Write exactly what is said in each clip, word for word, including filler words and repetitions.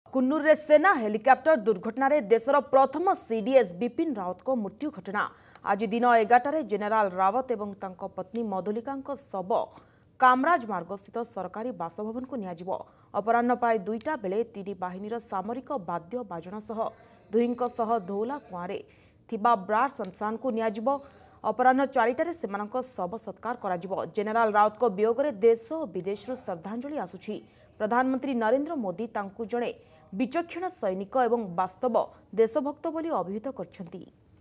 कन्नूर रे सेना हेलिकॉप्टर दुर्घटना रे देशर प्रथम सीडीएस बिपिन रावत को मृत्यु घटना आज दिन एगारटे जेनेराल रावत एवं तांको पत्नी मधुलिका शव कामराज मार्ग स्थित सरकारी बासभवन को नियाजिबो। अपराह्न प्राय दुईटा बेले तीन बाहिनीर सामरिक वाद्य बाजन सह दुईंक सह धौला कुआरे थिबा ब्रार शमशान को नियाजिबो। अपराह्न चारिटारे सेमानक शव सत्कार कराजिबो। जेनेराल रावत को वियोग रे देश और विदेश श्रद्धांजलि आसुछि। प्रधानमंत्री नरेंद्र मोदी तांकु जणे विचक्षण सैनिक एवं वास्तव देशभक्त बोली अभिहित करछंती।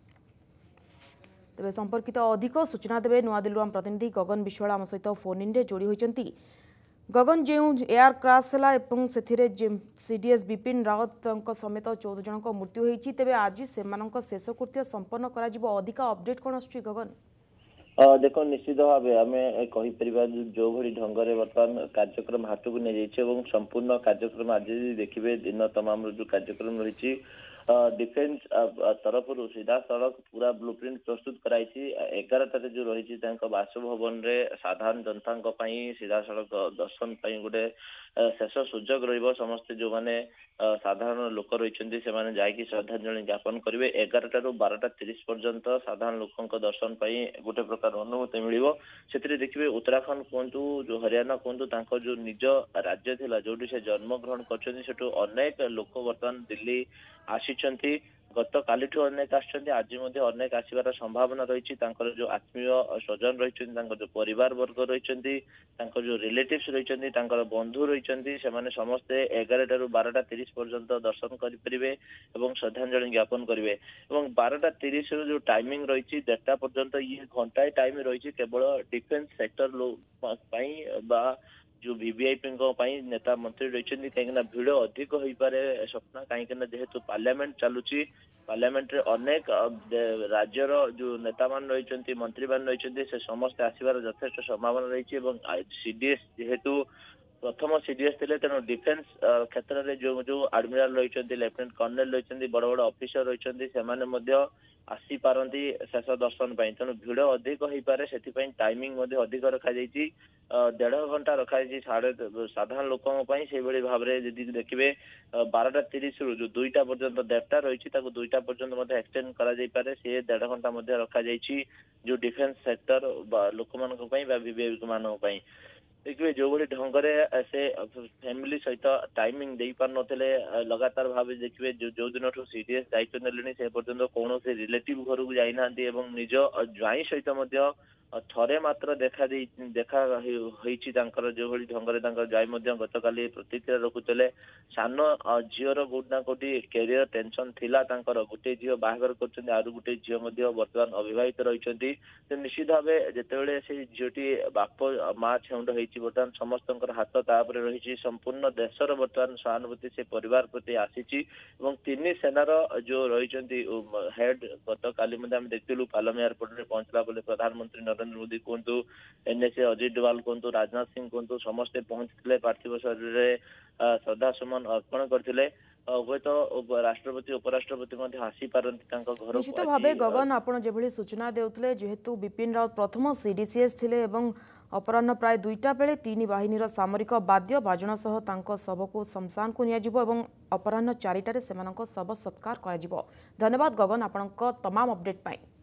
तेबे संपर्कित अधिक सूचना देवे नुआदिल्ली आम प्रतिनिधि गगन विश्वाल आम सहित फोन इन रे जोड़ी होइचंती। गगन जो एयर क्रैश है एवं से सीडीएस बिपिन रावत समेत चौदह जन मृत्यु होती तेज आज से शेषकृत्य संपन्न कर अधिक अपडेट कौन आसुची गगन? देखो निश्चित भाव आम कहीपर जो भली ढंग से बर्तमान कार्यक्रम हाथ को नहीं जाइए संपूर्ण कार्यक्रम आज देखिए दिन तमाम जो कार्यक्रम रही डिफेन्स तरफ सीधा सड़क पूरा ब्लूप्रिंट प्रस्तुत कराई एगारटे जो रही बासभवन साधारण जनता सीधा सड़क दर्शन गोटे शेष सुजोग रमस्ते जो मैंने साधारण लोक रही से श्रद्धांजलि ज्ञापन करेंगे। एगारटा रू बारटा तीस पर्यंत साधारण लोकों दर्शन गोटे प्रकार अनुभूति मिल से देखिए उत्तराखंड कहतु जो हरियाणा कहतु जो निज राज्य थिला जो से जन्म ग्रहण कर अनेक लोक बर्तमान दिल्ली आसी गत काली अनेक आज अनेक आसबार संभावना रही जो आत्मीय स्वजन रही जो परिवार वर्ग रही जो रिलेटिव्स रही बंधु रही से समस्ते एगारटा रू बारटा तीस पर्यंत दर्शन करेंगे और श्रद्धांजलि ज्ञापन करेंगे। बारटा तीस जो टाइमिंग रही डेटा पर्यंत ये घंटाए टाइम रही केवल डिफेन्स सेक्टर जो वीवीआईपी नेता मंत्री रही कहीं भिड़ अधिक हो पारे स्वप्न कहीं जेहेतु पार्लियामेंट चलुची पार्लियामेंट रे अनेक राज्यर जो नेता मान रही मंत्री मान रही से समस्त आसबार यथेष्ट संभावना रही सीडीएस जेहेतु प्रथम सीडीएस थे तेणु डिफेन्स क्षेत्र में जो जो आडमिराल रही लेफ्टिनेंट कर्नेल रही बड़ बड़ ऑफिसर रही आसी पारती शेष दर्शन तेणु भिड़ अधिक हो पारे से टाइमिंग अधिक रखा डेढ़ घंटा रखाई साढ़े साधारण लोकों से भाव में देखिए बारटा तीस रु जो दुईटा पर्यंत डेटा रही दुईटा पर्यंत एक्सटेंड कर सी डेढ़ घंटा रखा जो डिफेन्स सेक्टर लोक मान देखिए जो भाई ढंग से फैमिली सहित टाइमिंग दे पार नथिले लगातार भाव देखिए जो जो दिन सीडीएस दायित्व नेले से पर्यंत कौन से रिलेटिव घर को जाइना निज ज्वाई सहित थरे मात्र देखा देखा जो भली ढंग से ज्वाई गत काली प्रतिक्रिया रखुते सान झीर कोटना कोटी कैरियर टेंशन थिला गोटे झील बाहर कर आरु गोटे झील बर्तमान अविवाहित रही निश्चित भाव जिते से झीटी बाप माँ छेउंड होती बर्तमान समस्त हाथ तापर रही संपूर्ण देशर बर्तमान सहानुभूति से परिवार प्रति आसी तीन सेनार जो रही हेड गत काली देखलु पालम एयरपोर्ट में पहुंचला बोले प्रधानमंत्री नरेंद्र मोदी कहतु एनएसए अजित डोभाल कहतु राजनाथ सिंह कहतु समस्ते पहुंचते पार्थिव शरीर में श्रद्धा सुमन अर्पण करते हे तो राष्ट्रपति उपराष्ट्रपति आसी पारती घर निश्चित भाव गगन आपड़ जो सूचना देउतले जेहेतु बिपिन रावत प्रथम सीडीसीएस थिले एवं अपराह्न प्राय दुईटा बेले तीन बाहिनीर सामरिक वाद्य बाजन सह तांको शव को शमशान को नियाजिबो एवं अपराह्न चारिटारे सेमानक शव सत्कार कराजिबो। धन्यवाद गगन आपणक तमाम अपडेट पाई।